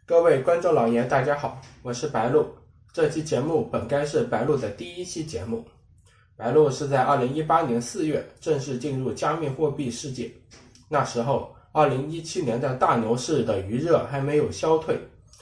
各位观众老爷大家好，我是白鹿。这期节目本该是白鹿的第一期节目。白鹿是在2018年4月正式进入加密货币世界，那时候2017年的大牛市的余热还没有消退，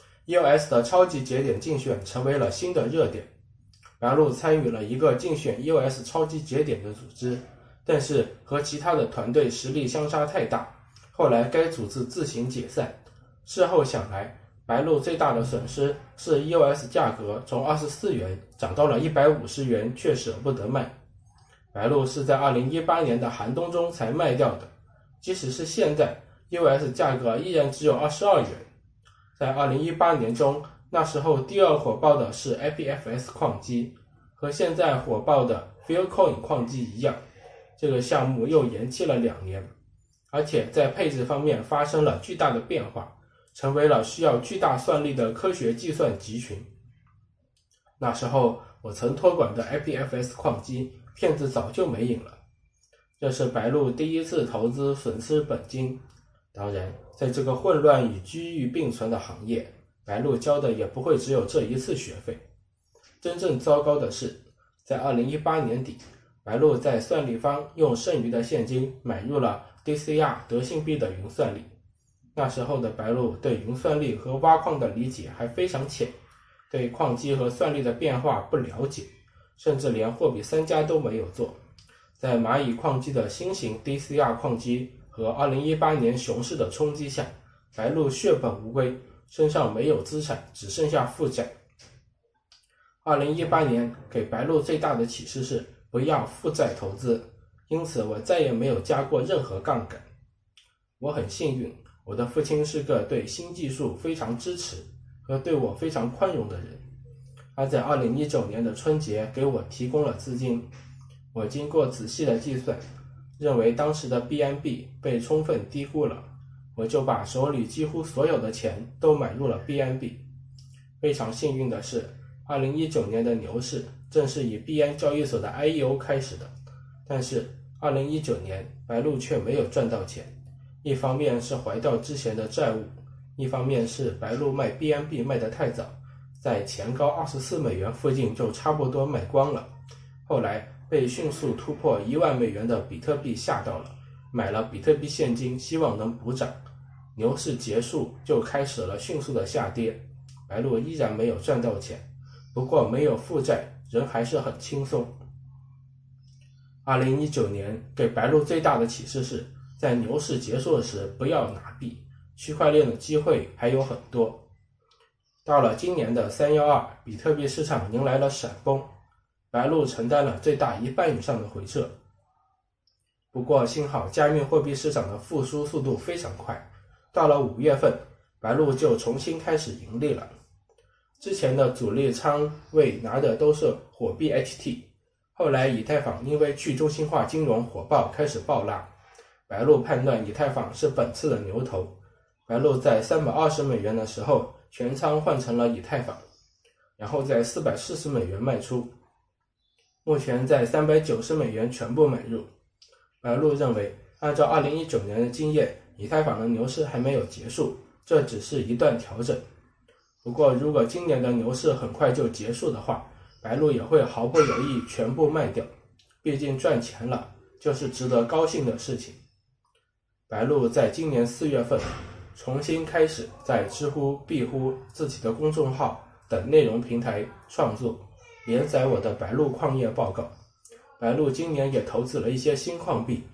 EOS 的超级节点竞选成为了新的热点。白鹿参与了一个竞选 EOS 超级节点的组织，但是和其他的团队实力相差太大，后来该组织自行解散。事后想来，白鹿最大的损失是 EOS 价格从24元涨到了150元，却舍不得卖。白鹿是在2018年的寒冬中才卖掉的，即使是现在 EOS 价格依然只有22元。在2018年中，那时候第二火爆的是 IPFS 矿机，和现在火爆的 Filecoin 矿机一样，这个项目又延期了2年，而且在配置方面发生了巨大的变化，成为了需要巨大算力的科学计算集群。那时候我曾托管的 IPFS 矿机骗子早就没影了。这是白鹿第一次投资损失本金。当然，在这个混乱与机遇并存的行业，白鹿交的也不会只有这一次学费。真正糟糕的是，在2018年底，白鹿在算力方用剩余的现金买入了 DCR 德信币的云算力。那时候的白鹿对云算力和挖矿的理解还非常浅，对矿机和算力的变化不了解，甚至连货比三家都没有做。在蚂蚁矿机的新型 DCR 矿机和2018年熊市的冲击下，白鹿血本无归，身上没有资产，只剩下负债。2018年给白鹿最大的启示是不要负债投资，因此我再也没有加过任何杠杆。我很幸运，我的父亲是个对新技术非常支持和对我非常宽容的人。他在2019年的春节给我提供了资金，我经过仔细的计算，认为当时的 BNB 被充分低估了，我就把手里几乎所有的钱都买入了 BNB。 非常幸运的是，2019年的牛市正是以币安交易所的 IEO 开始的，但是2019年白鹿却没有赚到钱。一方面是还掉之前的债务，一方面是白鹿卖 BNB 卖得太早，在前高24美元附近就差不多卖光了，后来被迅速突破1万美元的比特币吓到了，买了比特币现金，希望能补涨。牛市结束就开始了迅速的下跌，白鹿依然没有赚到钱，不过没有负债，人还是很轻松。2019年给白鹿最大的启示是，在牛市结束时不要拿币，区块链的机会还有很多。到了今年的312，比特币市场迎来了闪崩，白鹿承担了最大一半以上的回撤。不过幸好加密货币市场的复苏速度非常快，到了5月份，白鹿就重新开始盈利了。之前的主力仓位拿的都是火币 HT， 后来以太坊因为去中心化金融火爆开始暴拉，白鹿判断以太坊是本次的牛头，白鹿在320美元的时候全仓换成了以太坊，然后在440美元卖出，目前在390美元全部买入。白鹿认为，按照2019年的经验，以太坊的牛市还没有结束，这只是一段调整。不过如果今年的牛市很快就结束的话，白鹿也会毫不犹豫全部卖掉，毕竟赚钱了就是值得高兴的事情。白鹿在今年4月份重新开始在知乎、壁乎、自己的公众号等内容平台创作，连载我的白鹿矿业报告。白鹿今年也投资了一些新矿币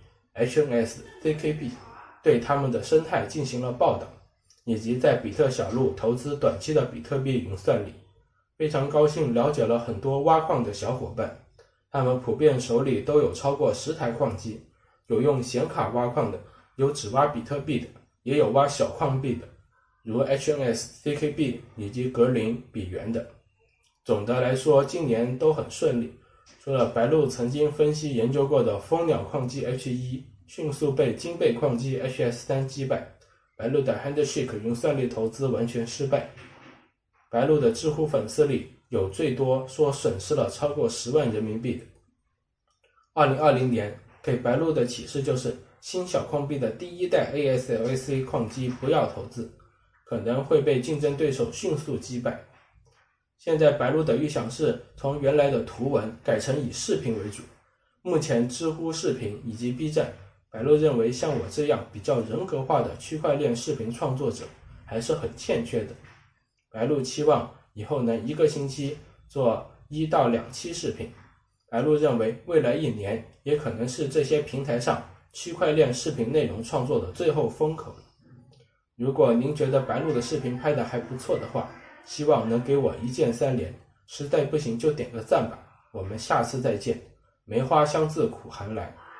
HNS、ZKB， 对他们的生态进行了报道，以及在比特小路投资短期的比特币云算力。非常高兴了解了很多挖矿的小伙伴，他们普遍手里都有超过10台矿机，有用显卡挖矿的，有只挖比特币的，也有挖小矿币的，如 HNS、ZKB 以及格林、比元的。总的来说，今年都很顺利，除了白鹿曾经分析研究过的蜂鸟矿机 H1 迅速被金贝矿机 HS3 击败，白鹿的 Handshake 云算力投资完全失败。白鹿的知乎粉丝里有最多说损失了超过10万人民币的。2020年给白鹿的启示就是，新小矿币的第一代 ASLC 矿机不要投资， 可能会被竞争对手迅速击败。现在白鹿的预想是从原来的图文改成以视频为主。目前知乎视频以及 B 站，白鹿认为像我这样比较人格化的区块链视频创作者还是很欠缺的。白鹿期望以后能一个星期做1到2期视频。白鹿认为未来1年也可能是这些平台上区块链视频内容创作的最后风口。如果您觉得白鹿的视频拍得还不错的话，希望能给我一键3连，实在不行就点个赞吧。我们下次再见。梅花香自苦寒来。